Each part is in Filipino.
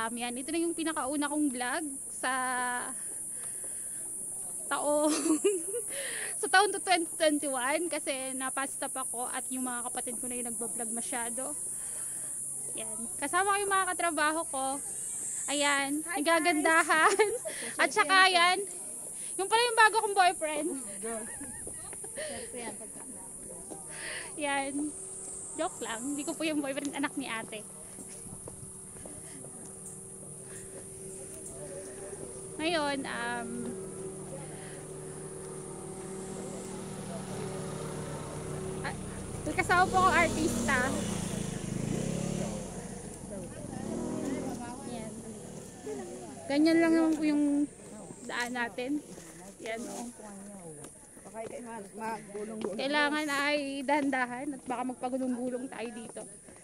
Yan, ito na yung pinakauna kong vlog sa taong sa taon to 2021 kasi napastop ako at yung mga kapatid ko na yung nagbablog masyado. Yan. Kasama ko yung mga katrabaho ko. Ayan, nagagandahan. At saka yan, yung pala yung bago kong boyfriend. Yan. Joke lang, hindi ko po yung boyfriend, anak ni ate. Ngayon, kasama po akong artista. Yan. Ganyan lang naman po yung daan natin. Yan o. Kailangan ay dahan-dahan at baka magpagulong-gulong tayo dito.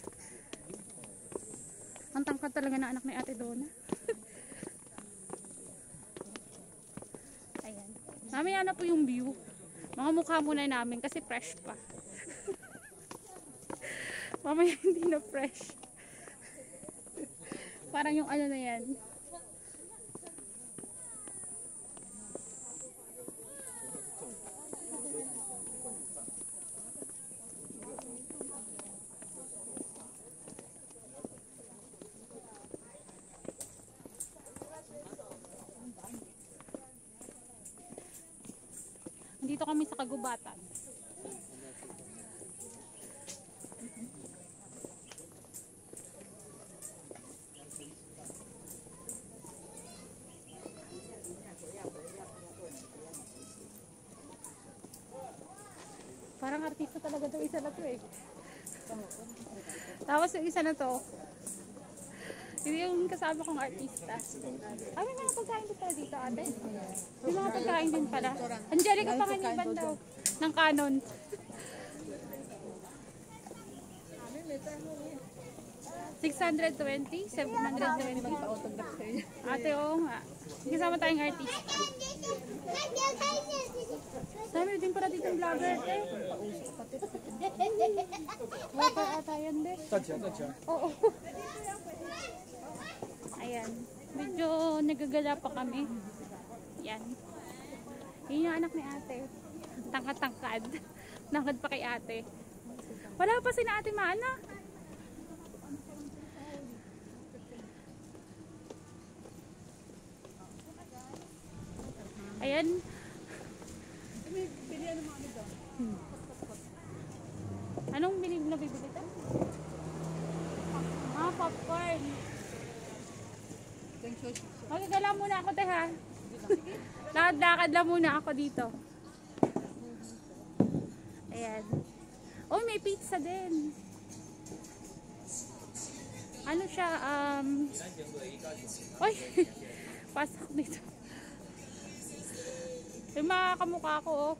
Ang tangkad talaga na anak ni Ate Donna. Ayan. Mamaya na po yung view. Mga mukha muna namin kasi fresh pa. Mamaya hindi na fresh. Parang yung ano na yan. Dito kami sa kagubatan. Parang artista talaga itong isa na to eh. Tapos yung isa na to, hindi yung kasama kong artista. May mga pagkain din pala dito, ate. May mga pagkain din pala. Angelica Panginiban daw. Ng Canon. 620, 720. Ate, oo nga. Kasama tayong artista. Dami din pala dito yung vlogger, eh. Vlogger ata yan, be. Oo. Ayan. Medyo nagagala pa kami. Yan. Yun yung anak ni ate. Tangkad-tangkad. Tangkad pa kay ate. Wala pa si na ate Mana. Ayan. Anong nabibili ito? Popcorn. Magagala muna ako tayo ha. Lakad-lakad lang muna ako dito. Ayan. Oh, may pizza din. Ano siya? Oy! Pasok dito. Yung mga kamukha ko, oh.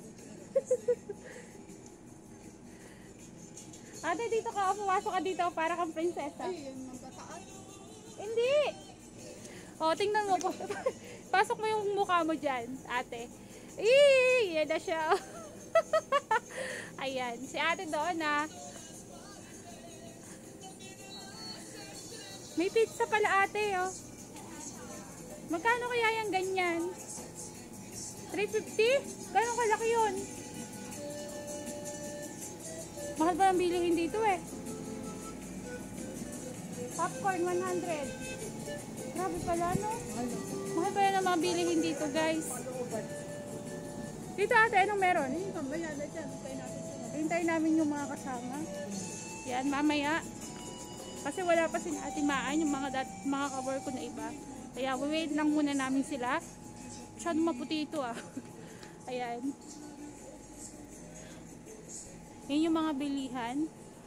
Ate, dito ka. Pumasok ka dito para kang prinsesa. Hindi! O, tingnan mo po. Pasok mo yung mukha mo dyan, ate. Yan na siya. Ayan. Si ate doon, ha. May pizza pala, ate, oh. Magkano kaya yung ganyan? 350? Gano'ng kalaki yun? Mahal ba ang bilihin dito, eh? Popcorn, 100. Grabe pala, no? Mahal pa yan ang mga bilihin dito, guys. Dito, ate, anong meron? Hintayin namin yung mga kasama. Yan, mamaya. Kasi wala pa si Ate Maan, yung mga ka-work ko na iba. Kaya, wait lang muna namin sila. Masyado maputi ito, ah. Ayan. Yan yung mga bilihan.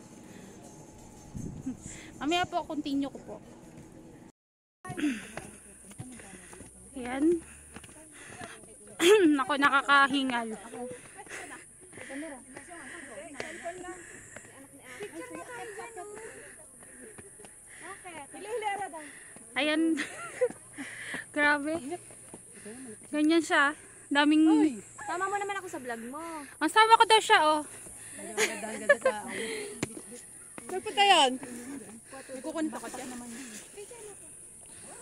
Mamaya po, continue ko po. Yan. Ako, nakakahingal. Ayan. Grabe. Ganyan siya. Daming... Tama mo naman ako sa vlog mo. Ang sama ko daw siya, oh. Nagpunta yan. Ikukunta ka siya naman.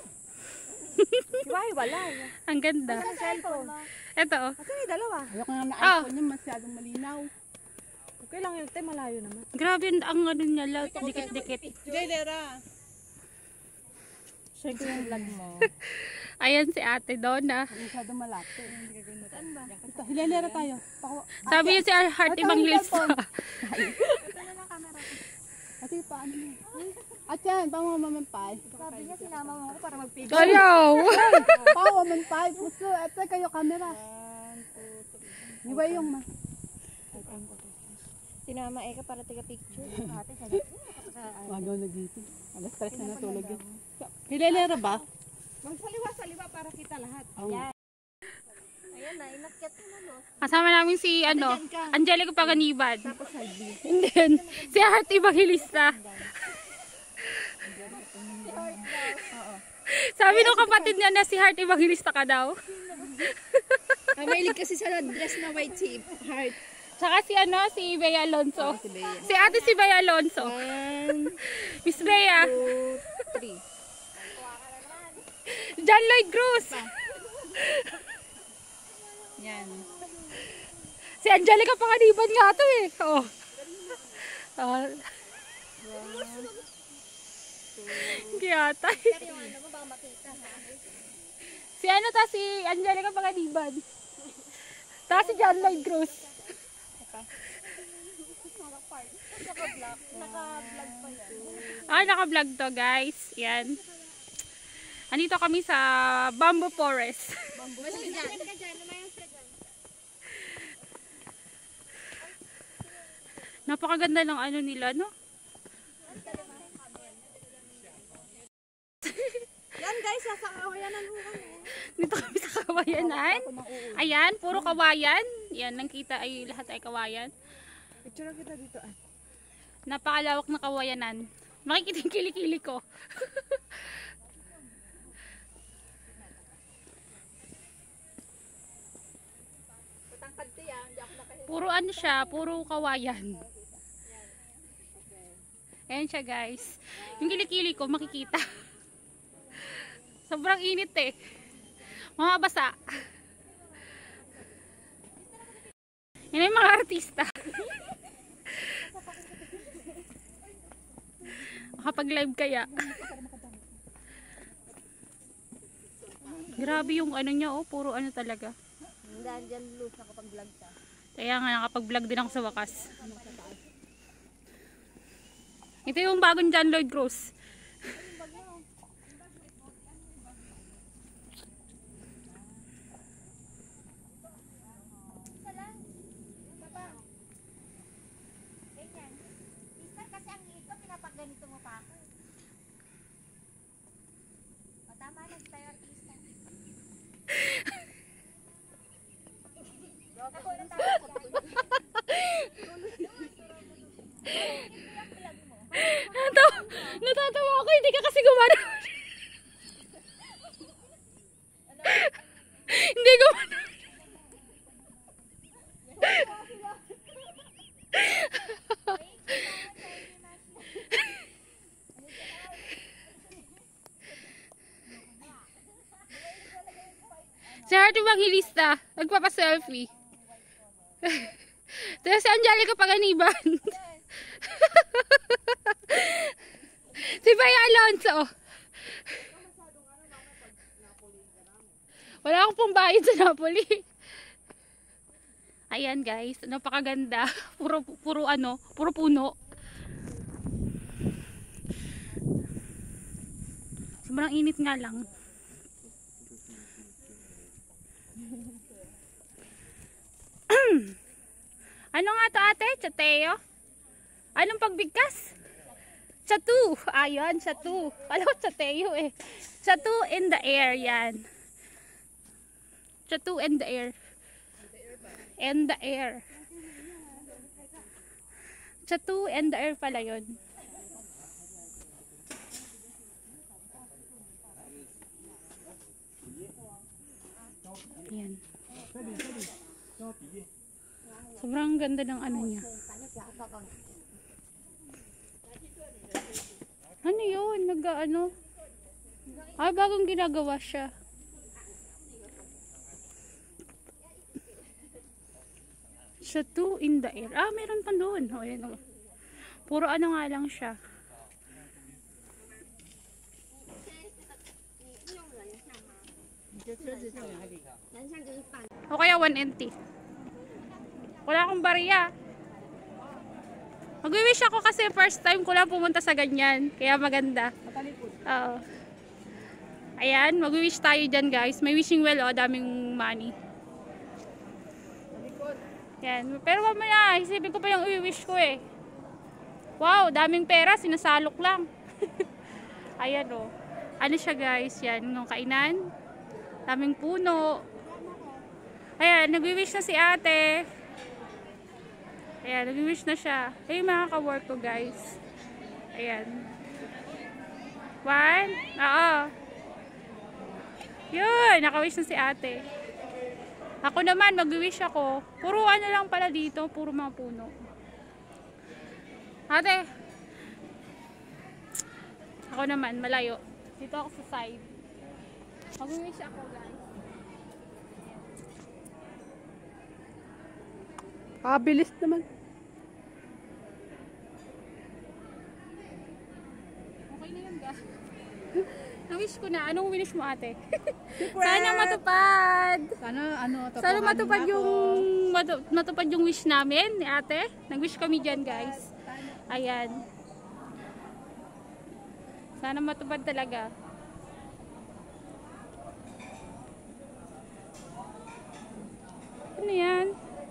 Hiwa-hiwalay. Ang ganda. Sa cellphone mo. Ito oh. Kasi may dalawa. Ayoko nga na Ah. iPhone niya, masyadong malinaw. Okay lang yun, te, malayo naman. Grabe ang ano niya, dikit-dikit. Jailera. Share ko yung vlog mo. Ayan si Ate Donna. Masyadong malapit. Hindi ka ganun. Saan ba? Ito, hilelera tayo. Sabi niya si Heart Evangelista. Ate, paano mo? At yan, pamamampay. Sabi niya, sinama mo ako para mag-pigil. Ayaw! Pamamampay. Puso, ito kayo camera. 1, 2, 3. Iba yung ma. Sinama Eka para taga-picture. Ate, Wagaw na dito. Alas 3 na natulog yun. Hilelera ba? magsaliwa-saliwa para kita lahat. Ayan. Ayan na, inakyat ko na, no? Kasama namin si Angelica Paganiban. Hindi. Si Heart Evangelista. Sabi nung kapatid niya na si Heart Evangelista ka daw. Mahilig kasi sa dress na white si Heart. Tsaka si Bea Alonso. Si ate si Bea Alonso. 1, Miss Bea. 2, 3. John Lloyd Cruz. Yan. Si Angelica Paganiban nga to eh. Oh. Kiyatay. Si si Angelica Paganiban. Tapos si John Lloyd Cruz. Naka-vlog to guys. Yan. Andito kami sa Bamboo Forest. Napakaganda ng ano nila, no? Yan guys, nasa kawayanan mo kami. Dito kami sa kawayanan. Ayan, puro kawayan. Yan, nakita ay lahat ay kawayan. Picture kita dito ah. Napakalawak na kawayanan. Makikita yung kilikili ko. Puro ano siya, puro kawayan. Ayan siya guys. Yung kilikili ko makikita. Sobrang init eh. Mga basa. Yan yung mga artista. Makapag-live kaya. Grabe yung ano niya oh, puro ano talaga. Dahil dyan loose nakapag-vlog ka. Kaya nga nakapag-vlog din ako sa wakas. Ito yung bagong John Lloyd Cruz. Ganito mo pa ako. O tama na, tayo artista. Ako na tayo. Natatawa ako, hindi ka kasi gumano. Hindi gumano. Si Heart Evangelista, nagpapa-selfie. Tapos si Angelica Paganiban. Si Bea Alonso. Wala akong pong bayad sa Napoli. Ayan guys, napakaganda. Puro puno. Sobrang init nga lang. Ano nga to ate? Chateau? Anong pagbigkas? Chateau. Ayan, Chateau. Alam ko Chateau eh. Chateau in the Air yan. Chateau in the Air. In the Air. Chateau in the Air pala yun. Yan. Sobrang ganda ng ano niya. Ano yun? Ay, bagong ginagawa siya. Chateau In The Air. Ah, meron pa doon. O, ayan o. Puro ano nga lang siya. O kaya 1 NT. Wala akong bariya. Mag-wish ako kasi first time ko lang pumunta sa ganyan. Kaya maganda. Oo. Ayan, mag-wish tayo dyan guys. May wishing well, oh, daming money. Ayan. Pero mamaya, isipin ko pa yung i-wish ko eh. Wow, daming pera, sinasalok lang. Ayan oh. Ano siya guys, yan, yung kainan. Daming puno. Ayan, nag-wish na si ate. Ayan, nag-wish na siya. Ay, mga ka-work ko guys. Ayan. 1. Oo. Yun, naka-wish na si ate. Ako naman, mag-wish ako. Puro ano lang pala dito, puro mga puno. Ate. Ako naman, malayo. Dito ako sa side. Mag-wish ako guys. Bilis naman. Okay na yan guys. Na-wish ko na. Anong wish mo ate? Sana matupad. Sana matupad yung matupad yung wish namin ni ate. Nag-wish kami dyan guys. Ayan. Sana matupad talaga. Ano yan?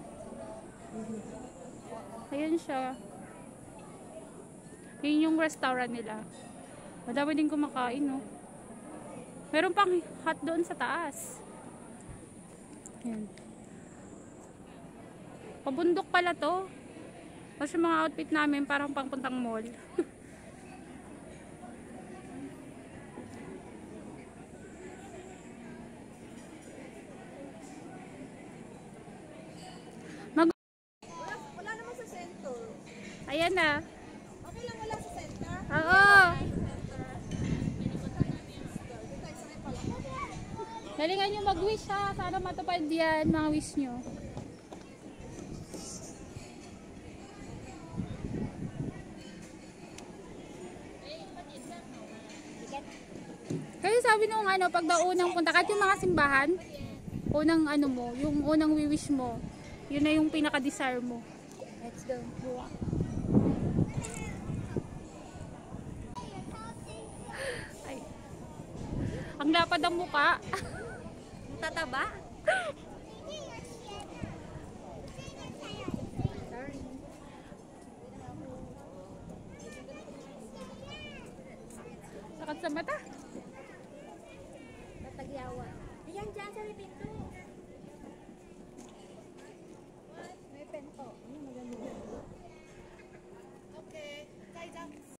Ayan siya. Yun yung restaurant nila. Madami din kumakain, no? Meron pang hot doon sa taas. Ayan. Pabundok pala to. Kasi mga outfit namin parang pangpuntang mall. Wala naman sa center. Ayan na. Okay lang wala sa center? Oo. Galingan nyo mag-wish ha. Sana matupad yan mga wish nyo. Kasi sabi nung ano, pag daw unang punta, kahit yung mga simbahan, unang ano mo, yung unang wish mo, yun na yung pinaka-desire mo. Let's go. Ay. Ang lapad ang muka. Tataba? Sorry. Sakit sa mata. Natagyawa. Ayan dyan sa pinto.